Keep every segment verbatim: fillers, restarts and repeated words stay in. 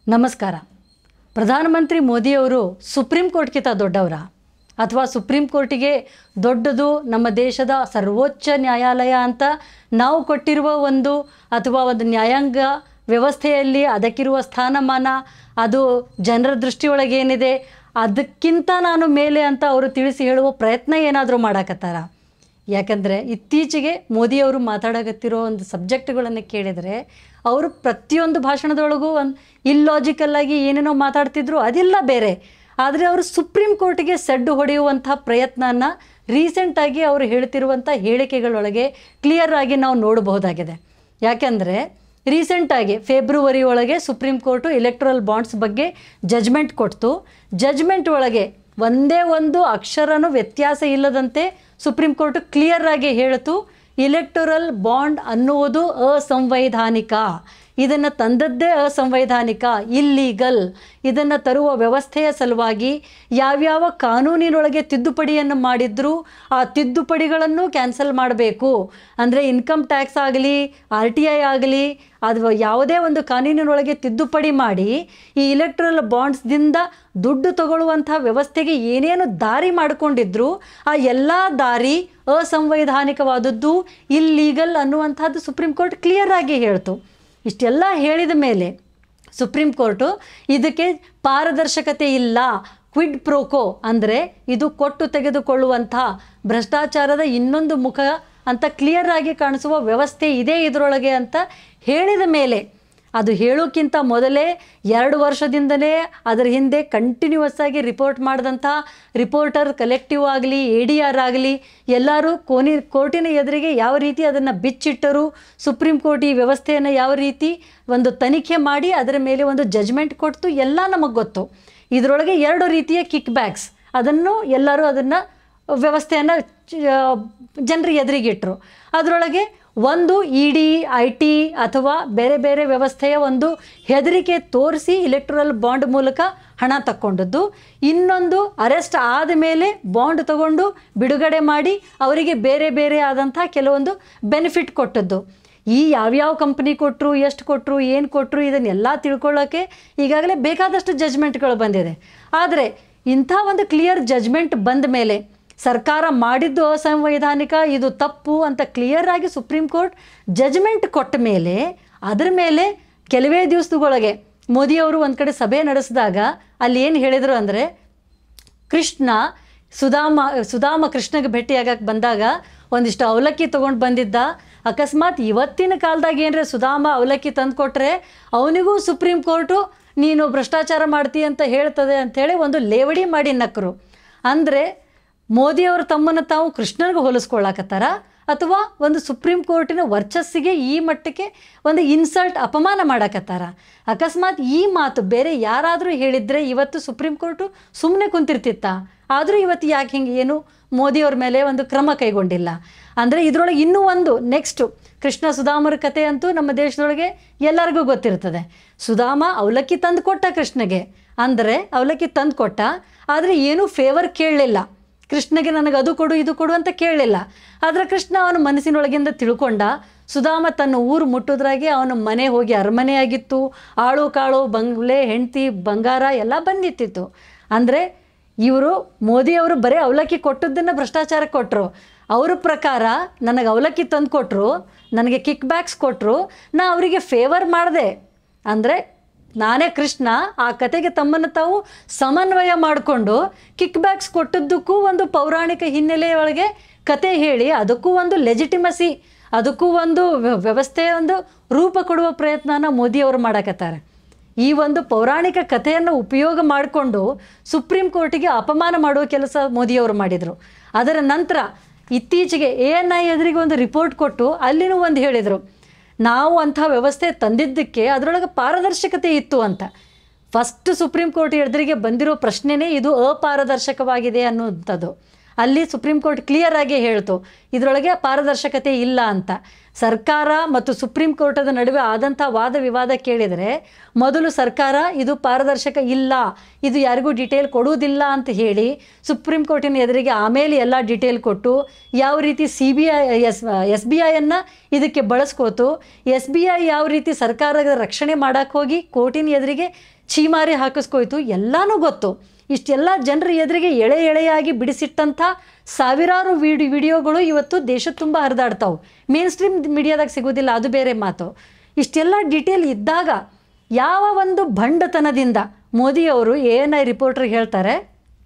ನಮಸ್ಕಾರ. ಪ್ರಧಾನಮಂತ್ರಿ ಮೋದಿಯವರು ಸುಪ್ರೀಂ ಕೋರ್ಟ್ಗಿಂತ ದೊಡ್ಡವರ ಅಥವಾ ಸುಪ್ರೀಂ ಕೋರ್ಟಿಗೆ ದೊಡ್ಡದು ನಮ್ಮ ದೇಶದ ಸರ್ವೋಚ್ಚ ನ್ಯಾಯಾಲಯ ಅಂತ ನಾವು ಕೊಟ್ಟಿರುವ ಒಂದು ಅಥವಾ ಒಂದು ನ್ಯಾಯಾಂಗ ವ್ಯವಸ್ಥೆಯಲ್ಲಿ ಅದಕ್ಕಿರುವ ಸ್ಥಾನಮಾನ ಅದು ಜನರ ದೃಷ್ಟಿಯೊಳಗೆ ಏನಿದೆ ಅದಕ್ಕಿಂತ ನಾನು ಮೇಲೆ ಅಂತ ಅವರು ತಿಳಿಸಿ ಹೇಳುವ ಪ್ರಯತ್ನ ಏನಾದರೂ ಮಾಡಕತ್ತಾರ. ಯಾಕಂದರೆ ಇತ್ತೀಚೆಗೆ ಮೋದಿಯವರು ಮಾತಾಡಕತ್ತಿರೋ ಒಂದು ಸಬ್ಜೆಕ್ಟ್ಗಳನ್ನು ಕೇಳಿದರೆ ಅವರು ಪ್ರತಿಯೊಂದು ಭಾಷಣದೊಳಗೂ ಒಂದು ಇಲ್ಲಾಜಿಕಲ್ಲಾಗಿ ಏನೇನೋ ಮಾತಾಡ್ತಿದ್ರು, ಅದೆಲ್ಲ ಬೇರೆ. ಆದರೆ ಅವರು ಸುಪ್ರೀಂ ಕೋರ್ಟಿಗೆ ಸೆಡ್ಡು ಹೊಡೆಯುವಂಥ ಪ್ರಯತ್ನನ ರೀಸೆಂಟಾಗಿ ಅವರು ಹೇಳ್ತಿರುವಂಥ ಹೇಳಿಕೆಗಳೊಳಗೆ ಕ್ಲಿಯರ್ ಆಗಿ ನಾವು ನೋಡಬಹುದಾಗಿದೆ. ಯಾಕೆಂದರೆ ರೀಸೆಂಟಾಗಿ ಫೆಬ್ರವರಿ ಒಳಗೆ ಸುಪ್ರೀಂ ಕೋರ್ಟು ಎಲೆಕ್ಟ್ರಲ್ ಬಾಂಡ್ಸ್ ಬಗ್ಗೆ ಜಜ್ಮೆಂಟ್ ಕೊಡ್ತು. ಜಜ್ಮೆಂಟ್ ಒಳಗೆ ಒಂದೇ ಒಂದು ಅಕ್ಷರನೂ ವ್ಯತ್ಯಾಸ ಇಲ್ಲದಂತೆ ಸುಪ್ರೀಂ ಕೋರ್ಟ್ ಕ್ಲಿಯರ್ ಆಗಿ ಹೇಳಿತು, ಇಲೆಕ್ಟೋರಲ್ ಬಾಂಡ್ ಅನ್ನುವುದು ಅಸಂವೈಧಾನಿಕ, ಇದನ್ನು ತಂದದ್ದೇ ಅಸಂವೈಧಾನಿಕ, ಇಲ್ಲೀಗಲ್. ಇದನ್ನು ತರುವ ವ್ಯವಸ್ಥೆಯ ಸಲುವಾಗಿ ಯಾವ್ಯಾವ ಕಾನೂನಿನೊಳಗೆ ತಿದ್ದುಪಡಿಯನ್ನು ಮಾಡಿದ್ರೂ ಆ ತಿದ್ದುಪಡಿಗಳನ್ನು ಕ್ಯಾನ್ಸಲ್ ಮಾಡಬೇಕು. ಅಂದರೆ ಇನ್ಕಮ್ ಟ್ಯಾಕ್ಸ್ ಆಗಲಿ, ಆರ್ ಟಿ ಐ ಆಗಲಿ, ಅಥವಾ ಯಾವುದೇ ಒಂದು ಕಾನೂನಿನೊಳಗೆ ತಿದ್ದುಪಡಿ ಮಾಡಿ ಈ ಇಲೆಕ್ಟ್ರಲ್ ಬಾಂಡ್ಸ್ದಿಂದ ದುಡ್ಡು ತಗೊಳ್ಳುವಂಥ ವ್ಯವಸ್ಥೆಗೆ ಏನೇನು ದಾರಿ ಮಾಡಿಕೊಂಡಿದ್ರು ಆ ಎಲ್ಲ ದಾರಿ ಅಸಂವೈಧಾನಿಕವಾದದ್ದು, ಇಲ್ಲೀಗಲ್ ಅನ್ನುವಂಥದ್ದು ಸುಪ್ರೀಂ ಕೋರ್ಟ್ ಕ್ಲಿಯರ್ ಆಗಿ ಹೇಳ್ತು. ಇಷ್ಟೆಲ್ಲ ಹೇಳಿದ ಮೇಲೆ ಸುಪ್ರೀಂ ಕೋರ್ಟು ಇದಕ್ಕೆ ಪಾರದರ್ಶಕತೆ ಇಲ್ಲ, ಕ್ವಿಡ್ ಪ್ರೋಕೋ ಅಂದರೆ ಇದು ಕೊಟ್ಟು ತೆಗೆದುಕೊಳ್ಳುವಂಥ ಭ್ರಷ್ಟಾಚಾರದ ಇನ್ನೊಂದು ಮುಖ ಅಂತ ಕ್ಲಿಯರ್ ಆಗಿ ಕಾಣಿಸುವ ವ್ಯವಸ್ಥೆ ಇದೆ ಇದರೊಳಗೆ ಅಂತ ಹೇಳಿದ ಮೇಲೆ, ಅದು ಹೇಳೋಕ್ಕಿಂತ ಮೊದಲೇ ಎರಡು ವರ್ಷದಿಂದಲೇ ಅದರ ಹಿಂದೆ ಕಂಟಿನ್ಯೂಸ್ ಆಗಿ ರಿಪೋರ್ಟ್ ಮಾಡಿದಂಥ ರಿಪೋರ್ಟರ್ ಕಲೆಕ್ಟಿವ್ ಆಗಲಿ, ಎ ಡಿ ಆರ್ ಆಗಲಿ, ಎಲ್ಲರೂ ಕೋನಿ ಕೋರ್ಟಿನ ಎದುರಿಗೆ ಯಾವ ರೀತಿ ಅದನ್ನು ಬಿಚ್ಚಿಟ್ಟರು, ಸುಪ್ರೀಂ ಕೋರ್ಟ್ ಈ ವ್ಯವಸ್ಥೆಯನ್ನು ಯಾವ ರೀತಿ ಒಂದು ತನಿಖೆ ಮಾಡಿ ಅದರ ಮೇಲೆ ಒಂದು ಜಜ್ಮೆಂಟ್ ಕೊಡ್ತು, ಎಲ್ಲ ನಮಗೆ ಗೊತ್ತು. ಇದರೊಳಗೆ ಎರಡು ರೀತಿಯ ಕಿಕ್ ಬ್ಯಾಕ್ಸ್, ಅದನ್ನು ಎಲ್ಲರೂ ಅದನ್ನು ವ್ಯವಸ್ಥೆಯನ್ನು ಜನರಿಗೆ ಎದುರಿಗಿಟ್ರು. ಅದರೊಳಗೆ ಒಂದು ಇ ಡಿ, ಐ ಟಿ ಅಥವಾ ಬೇರೆ ಬೇರೆ ವ್ಯವಸ್ಥೆಯ ಒಂದು ಹೆದರಿಕೆ ತೋರಿಸಿ ಇಲೆಕ್ಟ್ರಲ್ ಬಾಂಡ್ ಮೂಲಕ ಹಣ ತಕ್ಕೊಂಡದ್ದು, ಇನ್ನೊಂದು ಅರೆಸ್ಟ್ ಆದ ಮೇಲೆ ಬಾಂಡ್ ತಗೊಂಡು ಬಿಡುಗಡೆ ಮಾಡಿ ಅವರಿಗೆ ಬೇರೆ ಬೇರೆ ಆದಂಥ ಕೆಲವೊಂದು ಬೆನಿಫಿಟ್ ಕೊಟ್ಟದ್ದು. ಈ ಯಾವ್ಯಾವ ಕಂಪ್ನಿ ಕೊಟ್ಟರು, ಎಷ್ಟು ಕೊಟ್ಟರು, ಏನು ಕೊಟ್ಟರು, ಇದನ್ನೆಲ್ಲ ತಿಳ್ಕೊಳ್ಳೋಕ್ಕೆ ಈಗಾಗಲೇ ಬೇಕಾದಷ್ಟು ಜಜ್ಮೆಂಟ್ಗಳು ಬಂದಿದೆ. ಆದರೆ ಇಂಥ ಒಂದು ಕ್ಲಿಯರ್ ಜಜ್ಮೆಂಟ್ ಬಂದ ಮೇಲೆ ಸರ್ಕಾರ ಮಾಡಿದ್ದು ಅಸಂವೈಧಾನಿಕ, ಇದು ತಪ್ಪು ಅಂತ ಕ್ಲಿಯರ್ ಆಗಿ ಸುಪ್ರೀಂ ಕೋರ್ಟ್ ಜಜ್ಮೆಂಟ್ ಕೊಟ್ಟ ಮೇಲೆ ಅದರ ಮೇಲೆ ಕೆಲವೇ ದಿವಸದೊಳಗೆ ಮೋದಿಯವರು ಒಂದು ಕಡೆ ಸಭೆ ನಡೆಸಿದಾಗ ಅಲ್ಲಿ ಏನು ಹೇಳಿದರು ಅಂದರೆ, ಕೃಷ್ಣ ಸುಧಾಮ ಸುಧಾಮ ಕೃಷ್ಣಗೆ ಭೇಟಿಯಾಗಕ್ಕೆ ಬಂದಾಗ ಒಂದಿಷ್ಟು ಅವಲಕ್ಕಿ ತೊಗೊಂಡು ಬಂದಿದ್ದ, ಅಕಸ್ಮಾತ್ ಇವತ್ತಿನ ಕಾಲದಾಗ ಏನರೇ ಸುಧಾಮ ಅವಲಕ್ಕಿ ತಂದು ಕೊಟ್ಟರೆ ಅವನಿಗೂ ಸುಪ್ರೀಂ ಕೋರ್ಟು ನೀನು ಭ್ರಷ್ಟಾಚಾರ ಮಾಡ್ತೀಯ ಅಂತ ಹೇಳ್ತದೆ ಅಂಥೇಳಿ ಒಂದು ಲೇವಡಿ ಮಾಡಿ ನಕ್ಕರು. ಅಂದರೆ ಮೋದಿಯವರು ತಮ್ಮನ್ನು ತಾವು ಕೃಷ್ಣನಿಗೆ ಹೋಲಿಸ್ಕೊಳ್ಳಾಕತ್ತಾರ ಅಥವಾ ಒಂದು ಸುಪ್ರೀಂ ಕೋರ್ಟಿನ ವರ್ಚಸ್ಸಿಗೆ ಈ ಮಟ್ಟಕ್ಕೆ ಒಂದು ಇನ್ಸಲ್ಟ್, ಅಪಮಾನ ಮಾಡಾಕತ್ತಾರ. ಅಕಸ್ಮಾತ್ ಈ ಮಾತು ಬೇರೆ ಯಾರಾದರೂ ಹೇಳಿದರೆ ಇವತ್ತು ಸುಪ್ರೀಂ ಕೋರ್ಟು ಸುಮ್ಮನೆ ಕುಂತಿರ್ತಿತ್ತ. ಆದರೂ ಇವತ್ತು ಯಾಕೆ ಹಿಂಗೆ ಏನು ಮೋದಿಯವ್ರ ಮೇಲೆ ಒಂದು ಕ್ರಮ ಕೈಗೊಂಡಿಲ್ಲ ಅಂದರೆ ಇದರೊಳಗೆ ಇನ್ನೂ ಒಂದು ನೆಕ್ಸ್ಟು ಕೃಷ್ಣ ಸುಧಾಮರ ಕತೆ ಅಂತೂ ನಮ್ಮ ದೇಶದೊಳಗೆ ಎಲ್ಲರಿಗೂ ಗೊತ್ತಿರ್ತದೆ. ಸುಧಾಮ ಅವಲಕ್ಕಿ ತಂದು ಕೊಟ್ಟ ಕೃಷ್ಣಗೆ, ಅಂದರೆ ಅವಲಕ್ಕಿ ತಂದು ಕೊಟ್ಟ, ಆದರೆ ಏನೂ ಫೇವರ್ ಕೇಳಲಿಲ್ಲ ಕೃಷ್ಣಗೆ, ನನಗೆ ಅದು ಕೊಡು ಇದು ಕೊಡು ಅಂತ ಕೇಳಲಿಲ್ಲ. ಆದರೆ ಕೃಷ್ಣ ಅವನ ಮನಸ್ಸಿನೊಳಗಿಂದ ತಿಳ್ಕೊಂಡ, ಸುಧಾಮ ತನ್ನ ಊರು ಮುಟ್ಟೋದ್ರಾಗೆ ಅವನ ಮನೆ ಹೋಗಿ ಅರಮನೆ ಆಗಿತ್ತು, ಆಳು ಕಾಳು ಬಂಗ್ಲೆ ಹೆಂಡತಿ ಬಂಗಾರ ಎಲ್ಲ ಬಂದಿತ್ತಿತ್ತು. ಅಂದರೆ ಇವರು ಮೋದಿಯವರು ಬರೀ ಅವಲಕ್ಕಿ ಕೊಟ್ಟದ್ದನ್ನು ಭ್ರಷ್ಟಾಚಾರ ಕೊಟ್ಟರು. ಅವ್ರ ಪ್ರಕಾರ ನನಗೆ ಅವಲಕ್ಕಿ ತಂದು ಕೊಟ್ಟರು, ನನಗೆ ಕಿಕ್ ಬ್ಯಾಕ್ಸ್ ಕೊಟ್ಟರು, ನಾ ಅವರಿಗೆ ಫೇವರ್ ಮಾಡಿದೆ. ಅಂದರೆ ನಾನೇ ಕೃಷ್ಣ ಆ ಕತೆಗೆ ತಮ್ಮನ್ನು ತಾವು ಸಮನ್ವಯ ಮಾಡಿಕೊಂಡು ಕಿಕ್ ಬ್ಯಾಕ್ಸ್ ಕೊಟ್ಟದ್ದಕ್ಕೂ ಒಂದು ಪೌರಾಣಿಕ ಹಿನ್ನೆಲೆಯೊಳಗೆ ಕತೆ ಹೇಳಿ ಅದಕ್ಕೂ ಒಂದು ಲೆಜಿಟಿಮಸಿ, ಅದಕ್ಕೂ ಒಂದು ವ್ಯವಸ್ಥೆಯ ಒಂದು ರೂಪ ಕೊಡುವ ಪ್ರಯತ್ನನ ಮೋದಿಯವರು ಮಾಡಕತ್ತಾರೆ. ಈ ಒಂದು ಪೌರಾಣಿಕ ಕಥೆಯನ್ನು ಉಪಯೋಗ ಮಾಡಿಕೊಂಡು ಸುಪ್ರೀಂ ಕೋರ್ಟಿಗೆ ಅಪಮಾನ ಮಾಡುವ ಕೆಲಸ ಮೋದಿಯವರು ಮಾಡಿದರು. ಅದರ ನಂತರ ಇತ್ತೀಚೆಗೆ ಎ ಎನ್ ಐ ಎದುರಿಗೆ ಒಂದು ರಿಪೋರ್ಟ್ ಕೊಟ್ಟು ಅಲ್ಲಿನೂ ಒಂದು ಹೇಳಿದರು, ನಾವು ಅಂಥ ವ್ಯವಸ್ಥೆ ತಂದಿದ್ದಕ್ಕೆ ಅದರೊಳಗೆ ಪಾರದರ್ಶಕತೆ ಇತ್ತು ಅಂತ. ಫಸ್ಟ್ ಸುಪ್ರೀಂ ಕೋರ್ಟ್ ಎದುರಿಗೆ ಬಂದಿರೋ ಪ್ರಶ್ನೆನೇ ಇದು ಅಪಾರದರ್ಶಕವಾಗಿದೆ ಅನ್ನುವಂಥದ್ದು. ಅಲ್ಲಿ ಸುಪ್ರೀಂ ಕೋರ್ಟ್ ಕ್ಲಿಯರ್ ಆಗಿ ಹೇಳ್ತು ಇದರೊಳಗೆ ಪಾರದರ್ಶಕತೆ ಇಲ್ಲ ಅಂತ. ಸರ್ಕಾರ ಮತ್ತು ಸುಪ್ರೀಂ ಕೋರ್ಟದ ನಡುವೆ ಆದಂಥ ವಾದ ವಿವಾದ ಕೇಳಿದರೆ ಮೊದಲು ಸರ್ಕಾರ ಇದು ಪಾರದರ್ಶಕ ಇಲ್ಲ, ಇದು ಯಾರಿಗೂ ಡಿಟೇಲ್ ಕೊಡುವುದಿಲ್ಲ ಅಂತ ಹೇಳಿ ಸುಪ್ರೀಂ ಕೋರ್ಟಿನ ಎದುರಿಗೆ ಆಮೇಲೆ ಎಲ್ಲ ಡಿಟೇಲ್ ಕೊಟ್ಟು ಯಾವ ರೀತಿ C B I S S B ಐಯನ್ನು ಇದಕ್ಕೆ ಬಳಸ್ಕೋತು, ಎಸ್ ಬಿ ಐ ಯಾವ ರೀತಿ ಸರ್ಕಾರದ ರಕ್ಷಣೆ ಮಾಡೋಕ್ಕೆ ಹೋಗಿ ಕೋರ್ಟಿನ ಎದುರಿಗೆ ಛೀಮಾರಿ ಹಾಕಿಸ್ಕೋಯ್ತು ಎಲ್ಲನೂ ಗೊತ್ತು. ಇಷ್ಟೆಲ್ಲ ಜನರ ಎದುರಿಗೆ ಎಳೆ ಎಳೆಯಾಗಿ ಬಿಡಿಸಿಟ್ಟಂಥ ಸಾವಿರಾರು ವಿಡಿ ವಿಡಿಯೋಗಳು ಇವತ್ತು ದೇಶ ತುಂಬ ಹರಿದಾಡ್ತಾವೆ. ಮೇನ್ ಸ್ಟ್ರೀಮ್ ಮೀಡಿಯಾದಾಗ ಸಿಗೋದಿಲ್ಲ, ಅದು ಬೇರೆ ಮಾತು. ಇಷ್ಟೆಲ್ಲ ಡೀಟೇಲ್ ಇದ್ದಾಗ ಯಾವ ಒಂದು ಭಂಡತನದಿಂದ ಮೋದಿಯವರು ಎ ಎನ್ ಐ ರಿಪೋರ್ಟ್ರಿಗೆ ಹೇಳ್ತಾರೆ,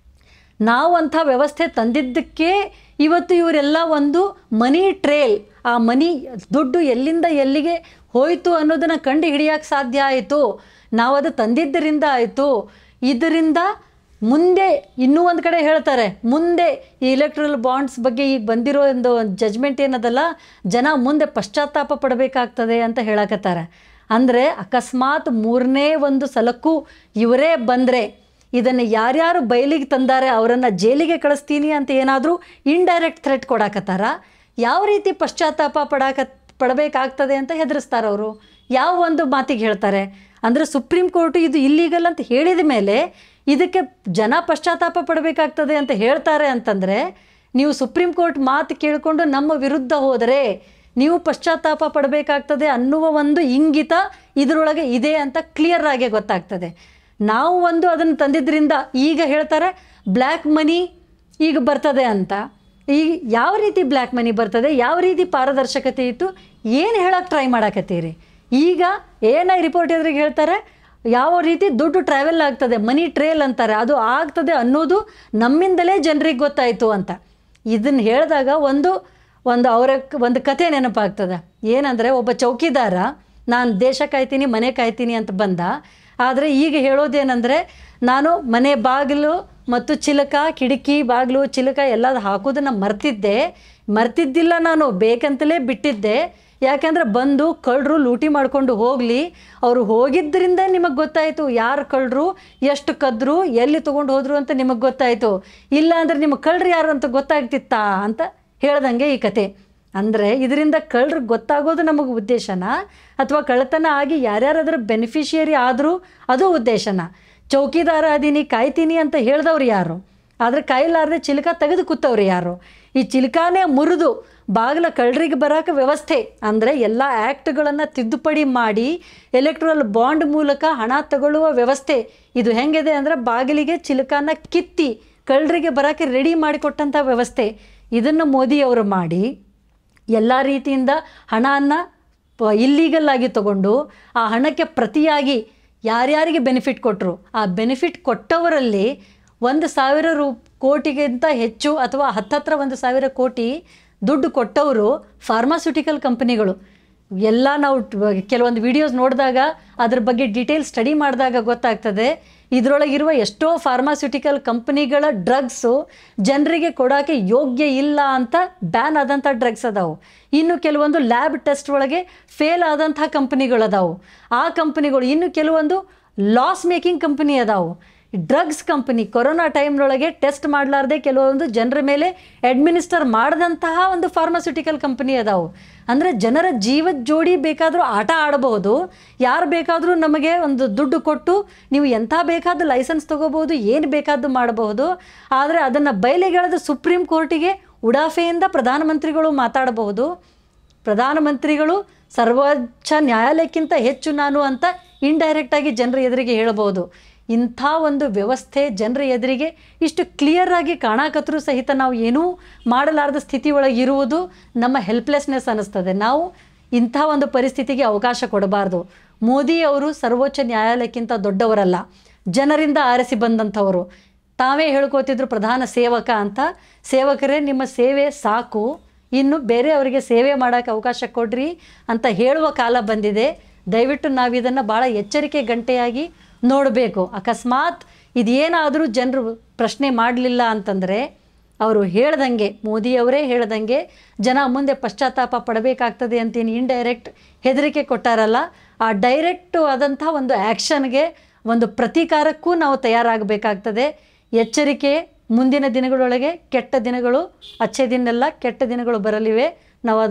ನಾವು ಅಂಥ ವ್ಯವಸ್ಥೆ ತಂದಿದ್ದಕ್ಕೆ ಇವತ್ತು ಇವರೆಲ್ಲ ಒಂದು ಮನಿ ಟ್ರೇಲ್, ಆ ಮನಿ ದುಡ್ಡು ಎಲ್ಲಿಂದ ಎಲ್ಲಿಗೆ ಹೋಯಿತು ಅನ್ನೋದನ್ನು ಕಂಡು ಹಿಡಿಯೋಕ್ಕೆ ಸಾಧ್ಯ ಆಯಿತು, ನಾವು ಅದು ತಂದಿದ್ದರಿಂದ ಆಯಿತು. ಇದರಿಂದ ಮುಂದೆ ಇನ್ನೂ ಒಂದು ಕಡೆ ಹೇಳ್ತಾರೆ, ಮುಂದೆ ಈ ಇಲೆಕ್ಟ್ರಲ್ ಬಾಂಡ್ಸ್ ಬಗ್ಗೆ ಈಗ ಬಂದಿರೋ ಒಂದು ಜಜ್ಮೆಂಟ್ ಏನದಲ್ಲ, ಜನ ಮುಂದೆ ಪಶ್ಚಾತ್ತಾಪ ಪಡಬೇಕಾಗ್ತದೆ ಅಂತ ಹೇಳಕತ್ತಾರೆ. ಅಂದರೆ ಅಕಸ್ಮಾತ್ ಮೂರನೇ ಒಂದು ಸಲಕ್ಕೂ ಇವರೇ ಬಂದರೆ ಇದನ್ನು ಯಾರ್ಯಾರು ಬಯಲಿಗೆ ತಂದಾರೆ ಅವರನ್ನು ಜೈಲಿಗೆ ಕಳಿಸ್ತೀನಿ ಅಂತ ಏನಾದರೂ ಇಂಡೈರೆಕ್ಟ್ ಥ್ರೆಟ್ ಕೊಡಾಕತ್ತಾರ. ಯಾವ ರೀತಿ ಪಶ್ಚಾತ್ತಾಪ ಪಡಾಕ ಪಡಬೇಕಾಗ್ತದೆ ಅಂತ ಹೆದರಿಸ್ತಾರೆ ಅವರು. ಯಾವ ಒಂದು ಮಾತಿಗೆ ಹೇಳ್ತಾರೆ ಅಂದರೆ ಸುಪ್ರೀಂ ಕೋರ್ಟು ಇದು ಇಲ್ಲೀಗಲ್ ಅಂತ ಹೇಳಿದ ಮೇಲೆ ಇದಕ್ಕೆ ಜನ ಪಶ್ಚಾತ್ತಾಪ ಪಡಬೇಕಾಗ್ತದೆ ಅಂತ ಹೇಳ್ತಾರೆ ಅಂತಂದರೆ, ನೀವು ಸುಪ್ರೀಂ ಕೋರ್ಟ್ ಮಾತು ಕೇಳಿಕೊಂಡು ನಮ್ಮ ವಿರುದ್ಧ ಹೋದರೆ ನೀವು ಪಶ್ಚಾತ್ತಾಪ ಪಡಬೇಕಾಗ್ತದೆ ಅನ್ನುವ ಒಂದು ಇಂಗಿತ ಇದರೊಳಗೆ ಇದೆ ಅಂತ ಕ್ಲಿಯರ್ ಆಗಿ ಗೊತ್ತಾಗ್ತದೆ. ನಾವು ಒಂದು ಅದನ್ನು ತಂದಿದ್ದರಿಂದ ಈಗ ಹೇಳ್ತಾರೆ ಬ್ಲ್ಯಾಕ್ ಮನಿ ಈಗ ಬರ್ತದೆ ಅಂತ. ಈಗ ಯಾವ ರೀತಿ ಬ್ಲ್ಯಾಕ್ ಮನಿ ಬರ್ತದೆ, ಯಾವ ರೀತಿ ಪಾರದರ್ಶಕತೆ ಇತ್ತು, ಏನು ಹೇಳೋಕ್ಕೆ ಟ್ರೈ ಮಾಡಾಕತ್ತೀರಿ? ಈಗ ಏನ ರಿಪೋರ್ಟ್ ಎದುರಿಗೆ ಹೇಳ್ತಾರೆ ಯಾವ ರೀತಿ ದುಡ್ಡು ಟ್ರಾವೆಲ್ ಆಗ್ತದೆ, ಮನಿ ಟ್ರೇಲ್ ಅಂತಾರೆ, ಅದು ಆಗ್ತದೆ ಅನ್ನೋದು ನಮ್ಮಿಂದಲೇ ಜನರಿಗೆ ಗೊತ್ತಾಯಿತು ಅಂತ. ಇದನ್ನು ಹೇಳಿದಾಗ ಒಂದು ಒಂದು ಅವರ ಒಂದು ಕಥೆ ನೆನಪಾಗ್ತದೆ. ಏನಂದರೆ, ಒಬ್ಬ ಚೌಕಿದಾರ ನಾನು ದೇಶ ಕಾಯ್ತೀನಿ ಮನೆ ಕಾಯ್ತೀನಿ ಅಂತ ಬಂದ. ಆದರೆ ಈಗ ಹೇಳೋದೇನೆಂದರೆ, ನಾನು ಮನೆ ಬಾಗಿಲು ಮತ್ತು ಚಿಲಕ, ಕಿಟಕಿ ಬಾಗಿಲು ಚಿಲಕ ಎಲ್ಲ ಹಾಕೋದನ್ನು ಮರ್ತಿದ್ದೆ ಮರ್ತಿದ್ದಿಲ್ಲ ನಾನು ಬೇಕಂತಲೇ ಬಿಟ್ಟಿದ್ದೆ. ಯಾಕೆಂದರೆ ಬಂದು ಕಳ್ಳರು ಲೂಟಿ ಮಾಡಿಕೊಂಡು ಹೋಗಲಿ, ಅವರು ಹೋಗಿದ್ದರಿಂದ ನಿಮಗೆ ಗೊತ್ತಾಯಿತು ಯಾರು ಕಳ್ಳರು, ಎಷ್ಟು ಕದ್ರು, ಎಲ್ಲಿ ತೊಗೊಂಡು ಹೋದರು ಅಂತ ನಿಮಗೆ ಗೊತ್ತಾಯಿತು. ಇಲ್ಲ ಅಂದರೆ ನಿಮಗೆ ಕಳ್ಳರು ಯಾರು ಅಂತ ಗೊತ್ತಾಗ್ತಿತ್ತಾ ಅಂತ ಹೇಳ್ದಂಗೆ ಈ ಕತೆ. ಅಂದರೆ ಇದರಿಂದ ಕಳ್ಳರಿಗೆ ಗೊತ್ತಾಗೋದು ನಮಗೆ ಉದ್ದೇಶನಾ, ಅಥವಾ ಕಳ್ಳತನ ಆಗಿ ಯಾರ್ಯಾರಾದ್ರೂ ಬೆನಿಫಿಷಿಯರಿ ಆದರೂ ಅದು ಉದ್ದೇಶನಾ? ಚೌಕಿದಾರ ಅದೀನಿ ಕಾಯ್ತೀನಿ ಅಂತ ಹೇಳ್ದವ್ರು ಯಾರು? ಆದರೆ ಕಾಯಿಲಾರದೆ ಚಿಲ್ಕ ತೆಗೆದು ಕೂತವ್ರು ಯಾರು? ಈ ಚಿಲ್ಕಾನೇ ಮುರಿದು ಬಾಗಿಲ ಕಳ್ಳರಿಗೆ ಬರೋಕೆ ವ್ಯವಸ್ಥೆ ಅಂದರೆ ಎಲ್ಲ ಆ್ಯಕ್ಟ್ಗಳನ್ನು ತಿದ್ದುಪಡಿ ಮಾಡಿ ಎಲೆಕ್ಟ್ರಲ್ ಬಾಂಡ್ ಮೂಲಕ ಹಣ ತಗೊಳ್ಳುವ ವ್ಯವಸ್ಥೆ ಇದು ಹೆಂಗಿದೆ ಅಂದರೆ, ಬಾಗಿಲಿಗೆ ಚಿಲ್ಕಾನ ಕಿತ್ತಿ ಕಳ್ಳರಿಗೆ ಬರೋಕ್ಕೆ ರೆಡಿ ಮಾಡಿಕೊಟ್ಟಂಥ ವ್ಯವಸ್ಥೆ. ಇದನ್ನು ಮೋದಿಯವರು ಮಾಡಿ ಎಲ್ಲ ರೀತಿಯಿಂದ ಹಣವನ್ನು ಇಲ್ಲೀಗಲ್ ಆಗಿ ತಗೊಂಡು ಆ ಹಣಕ್ಕೆ ಪ್ರತಿಯಾಗಿ ಯಾರ್ಯಾರಿಗೆ ಬೆನಿಫಿಟ್ ಕೊಟ್ಟರು, ಆ ಬೆನಿಫಿಟ್ ಕೊಟ್ಟವರಲ್ಲಿ ಒಂದು ಸಾವಿರ ರೂ ಕೋಟಿಗಿಂತ ಹೆಚ್ಚು ಅಥವಾ ಹತ್ತತ್ರ ಒಂದು ಸಾವಿರ ಕೋಟಿ ದುಡ್ಡು ಕೊಟ್ಟವರು ಫಾರ್ಮಾಸ್ಯೂಟಿಕಲ್ ಕಂಪನಿಗಳು. ಎಲ್ಲ ನಾವು ಕೆಲವೊಂದು ವಿಡಿಯೋಸ್ ನೋಡಿದಾಗ ಅದ್ರ ಬಗ್ಗೆ ಡೀಟೇಲ್ ಸ್ಟಡಿ ಮಾಡಿದಾಗ ಗೊತ್ತಾಗ್ತದೆ, ಇದರೊಳಗಿರುವ ಎಷ್ಟೋ ಫಾರ್ಮಾಸ್ಯೂಟಿಕಲ್ ಕಂಪನಿಗಳ ಡ್ರಗ್ಸು ಜನರಿಗೆ ಕೊಡೋಕ್ಕೆ ಯೋಗ್ಯ ಇಲ್ಲ ಅಂತ ಬ್ಯಾನ್ ಆದಂಥ ಡ್ರಗ್ಸ್ ಅದಾವು. ಇನ್ನು ಕೆಲವೊಂದು ಲ್ಯಾಬ್ ಟೆಸ್ಟ್ ಒಳಗೆ ಫೇಲ್ ಆದಂಥ ಕಂಪನಿಗಳದಾವು. ಆ ಕಂಪನಿಗಳು ಇನ್ನು ಕೆಲವೊಂದು ಲಾಸ್ ಮೇಕಿಂಗ್ ಕಂಪನಿ ಅದಾವು. ಡ್ರಗ್ಸ್ ಕಂಪನಿ ಕೊರೋನಾ ಟೈಮ್ನೊಳಗೆ ಟೆಸ್ಟ್ ಮಾಡಲಾರ್ದೆ ಕೆಲವೊಂದು ಜನರ ಮೇಲೆ ಅಡ್ಮಿನಿಸ್ಟರ್ ಮಾಡಿದಂತಹ ಒಂದು ಫಾರ್ಮಾಸ್ಯೂಟಿಕಲ್ ಕಂಪನಿ ಅದಾವು. ಅಂದರೆ ಜನರ ಜೀವದ ಜೋಡಿ ಬೇಕಾದರೂ ಆಟ ಆಡಬಹುದು, ಯಾರು ಬೇಕಾದರೂ ನಮಗೆ ಒಂದು ದುಡ್ಡು ಕೊಟ್ಟು ನೀವು ಎಂಥ ಬೇಕಾದ ಲೈಸೆನ್ಸ್ ತೊಗೋಬೋದು, ಏನು ಬೇಕಾದ್ದು ಮಾಡಬಹುದು. ಆದರೆ ಅದನ್ನು ಬಯಲಿಗೆಳೆದು ಸುಪ್ರೀಂ ಕೋರ್ಟಿಗೆ ಉಡಾಫೆಯಿಂದ ಪ್ರಧಾನಮಂತ್ರಿಗಳು ಮಾತಾಡಬಹುದು. ಪ್ರಧಾನಮಂತ್ರಿಗಳು ಸರ್ವೋಚ್ಚ ನ್ಯಾಯಾಲಯಕ್ಕಿಂತ ಹೆಚ್ಚು ನಾನು ಅಂತ ಇಂಡೈರೆಕ್ಟಾಗಿ ಜನರ ಎದುರಿಗೆ ಹೇಳಬಹುದು. ಇಂಥ ಒಂದು ವ್ಯವಸ್ಥೆ ಜನರ ಎದುರಿಗೆ ಇಷ್ಟು ಕ್ಲಿಯರಾಗಿ ಕಾಣಾಕತ್ರೂ ಸಹಿತ ನಾವು ಏನೂ ಮಾಡಲಾರದ ಸ್ಥಿತಿ ಒಳಗೆ ಇರುವುದು ನಮ್ಮ ಹೆಲ್ಪ್ಲೆಸ್ನೆಸ್ ಅನ್ನಿಸ್ತದೆ. ನಾವು ಇಂಥ ಒಂದು ಪರಿಸ್ಥಿತಿಗೆ ಅವಕಾಶ ಕೊಡಬಾರ್ದು. ಮೋದಿಯವರು ಸರ್ವೋಚ್ಚ ನ್ಯಾಯಾಲಯಕ್ಕಿಂತ ದೊಡ್ಡವರಲ್ಲ, ಜನರಿಂದ ಆರಿಸಿ ಬಂದಂಥವರು. ತಾವೇ ಹೇಳ್ಕೋತಿದ್ರು ಪ್ರಧಾನ ಸೇವಕ ಅಂತ. ಸೇವಕರೇ ನಿಮ್ಮ ಸೇವೆ ಸಾಕು, ಇನ್ನು ಬೇರೆಯವರಿಗೆ ಸೇವೆ ಮಾಡೋಕ್ಕೆ ಅವಕಾಶ ಕೊಡ್ರಿ ಅಂತ ಹೇಳುವ ಕಾಲ ಬಂದಿದೆ. ದಯವಿಟ್ಟು ನಾವು ಇದನ್ನು ಭಾಳ ಎಚ್ಚರಿಕೆ ಗಂಟೆಯಾಗಿ ನೋಡಬೇಕು. ಅಕಸ್ಮಾತ್ ಇದೇನಾದರೂ ಜನರು ಪ್ರಶ್ನೆ ಮಾಡಲಿಲ್ಲ ಅಂತಂದರೆ ಅವರು ಹೇಳ್ದಂಗೆ, ಮೋದಿಯವರೇ ಹೇಳ್ದಂಗೆ ಜನ ಮುಂದೆ ಪಶ್ಚಾತ್ತಾಪ ಪಡಬೇಕಾಗ್ತದೆ ಅಂತೇನು ಇಂಡೈರೆಕ್ಟ್ ಹೆದರಿಕೆ ಕೊಟ್ಟಾರಲ್ಲ, ಆ ಡೈರೆಕ್ಟು ಆದಂಥ ಒಂದು ಆ್ಯಕ್ಷನ್ಗೆ, ಒಂದು ಪ್ರತೀಕಾರಕ್ಕೂ ನಾವು ತಯಾರಾಗಬೇಕಾಗ್ತದೆ. ಎಚ್ಚರಿಕೆ. ಮುಂದಿನ ದಿನಗಳೊಳಗೆ ಕೆಟ್ಟ ದಿನಗಳು, ಅಚ್ಚೆ ದಿನೆಲ್ಲ ಕೆಟ್ಟ ದಿನಗಳು ಬರಲಿವೆ. ನಾವು ಅದನ್ನು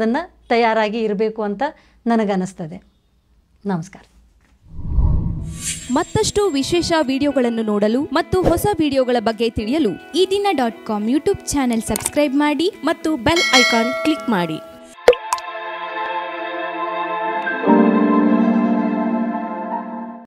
ತಯಾರಾಗಿ ಇರಬೇಕು ಅಂತ ನನಗನ್ನಿಸ್ತದೆ. ನಮಸ್ಕಾರ. ಮತ್ತಷ್ಟು ವಿಶೇಷ ವಿಡಿಯೋಗಳನ್ನು ನೋಡಲು ಮತ್ತು ಹೊಸ ವಿಡಿಯೋಗಳ ಬಗ್ಗೆ ತಿಳಿಯಲು ಈ ದಿನ dot com YouTube channel subscribe ಮಾಡಿ ಮತ್ತು ಬೆಲ್ ಐಕಾನ್ ಕ್ಲಿಕ್ ಮಾಡಿ.